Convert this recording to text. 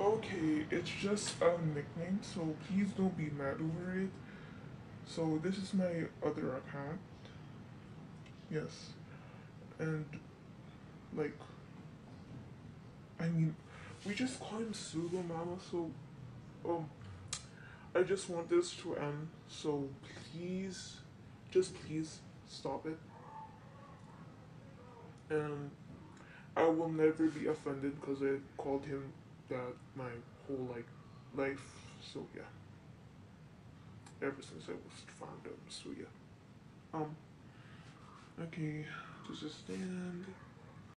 Okay, it's just a nickname, so please don't be mad over it. So this is my other account. Yes. And like I mean we just call him Sugar Mama, so um I just want this to end. So please just please stop it. And I will never be offended because I called him that my whole like life. So yeah, ever since I was found out. So yeah. Okay, to just stand.